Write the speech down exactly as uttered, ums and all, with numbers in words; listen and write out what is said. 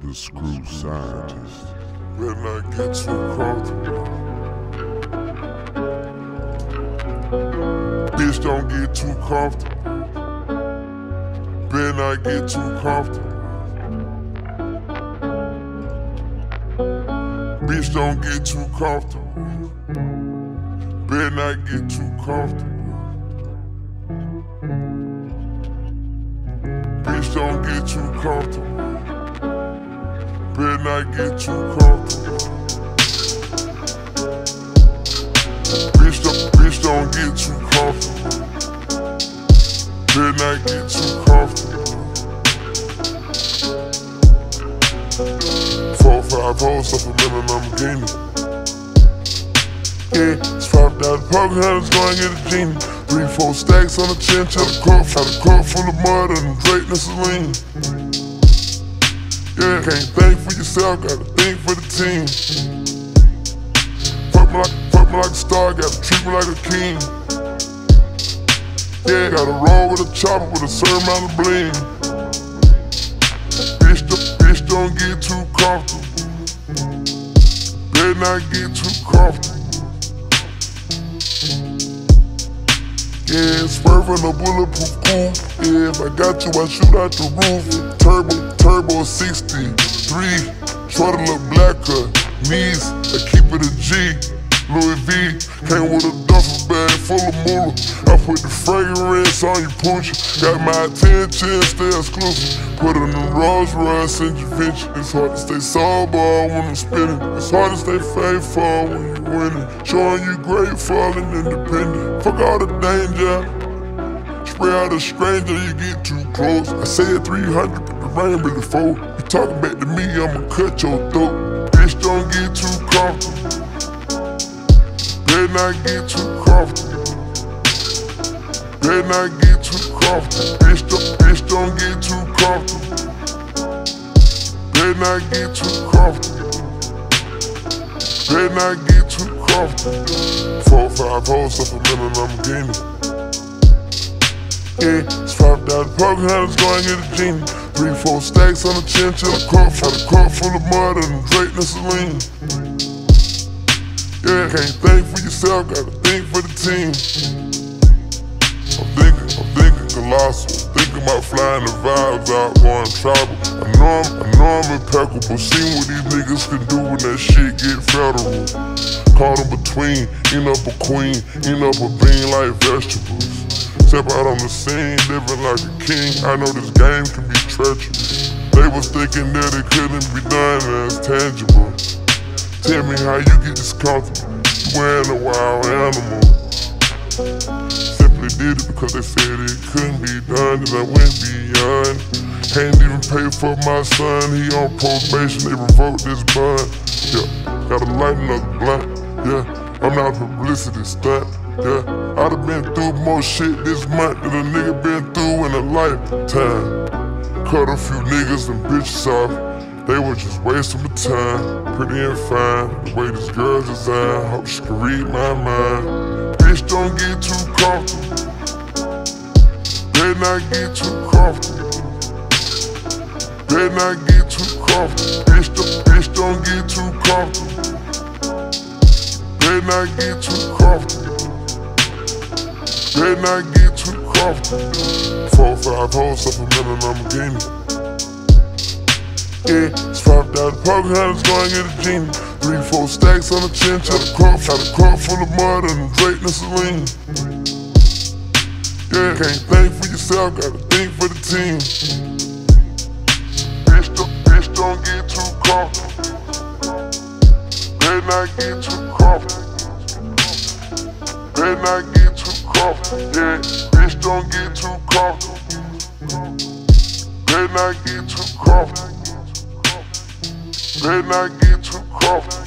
The Screw Scientist. Better not get too comfortable. Bitch, don't get too comfortable. Better not get too comfortable. Bitch, don't get too comfortable. Better not get too comfortable. Bitch, don't get too comfortable. Better not get too comfortable. Bitch, don't, bitch, don't get too comfortable. Better not get too comfortable. Four, five hoes up a minute, Lamborghini. Yeah, it's five thousand pocket hunters going get a genie. Three, four stacks on the chin, till the cup, had a cup full of mud and Drake and Celine. Yeah, can't think for yourself, gotta think for the team. Fuck me like, fuck me like a star, gotta treat me like a king. Yeah, gotta roll with a chopper with a certain amount of bling. Bitch, don't, bitch, don't get too comfortable. Better not get too comfortable. Yeah, swerving a bulletproof coupe. Yeah, if I got you, I shoot out the roof. Turbo, turbo sixty-three. Try to look blacker. Knees, I keep it a G. Louis V came with a duffel bag full of moolah. I put the fragrance on your pooch. Got my attention, stay exclusive. Put in the Rolls Royce and Vinci. It's hard to stay sober when I'm spinning. It's hard to stay faithful when you winning. Showing you grateful and independent. Fuck all the danger. Spray out a stranger, you get too close. I said three hundred, but the rain really fold. You talking back to me, I'ma cut your throat. Bitch, don't get too comfortable. Better not get too comfortable. Better not get too comfortable. Bitch, don't, bitch, don't get too comfortable. Better not get too comfortable. Better not get too comfortable. Four, five hoes up a minute, Lamborghini. Yeah, it's five thousand pocket hunters going get a genie. Three, four stacks on the chin, till the cup, had a cup full of mud and Drake and Celine. Yeah, can't think for yourself, gotta think for the team. I'm thinking, I'm thinking colossal. Thinking about flying the vibes out, going tribal. I know I'm, I know I'm impeccable. Seen what these niggas can do when that shit get federal. Caught in between, eating up a queen, eating up a bean like vegetables. Step out on the scene, living like a king. I know this game can be treacherous. They was thinking that it couldn't be done as tangible. Tell me how you get this comfortable. You wearing a wild animal. Simply did it because they said it couldn't be done, and I went beyond. Can't even pay for my son, he on probation, they revoked this bond. Yeah, gotta light another blunt. Yeah, I'm not a publicity stunt. Yeah, I'd have been through more shit this month than a nigga been through in a lifetime. Cut a few niggas and bitches off. They were just wasting my time, pretty and fine. The way this girl's designed, hope she can read my mind. Bitch, don't get too comfortable. Better not get too comfortable. Better not get too comfortable. Bitch, don't, bitch, don't get too comfortable. Better not get too comfortable. Better not get too comfortable. Four, five hoes up a minute, Lamborghini. Yeah, it's five thousand pocket hunters going get a genie. Three, four stacks on the chin, till the cup, had a cup full of mud and Drake and Celine. Yeah, can't think for yourself, gotta think for the team. Bitch, don't, bitch, don't get too comfortable. Better not get too comfortable. Better not get too comfortable. Yeah, bitch, don't get too comfortable. Better not get too comfortable. Better not get too comfortable.